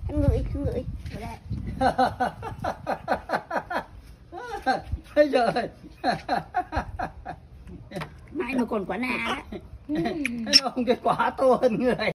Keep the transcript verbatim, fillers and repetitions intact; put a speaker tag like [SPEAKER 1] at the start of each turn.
[SPEAKER 1] Hắn ngửi, hắn ngửi. Ở đây.
[SPEAKER 2] Bây giờ
[SPEAKER 1] Mai mà còn quả nà đó.
[SPEAKER 2] nó không cái quả to hơn người.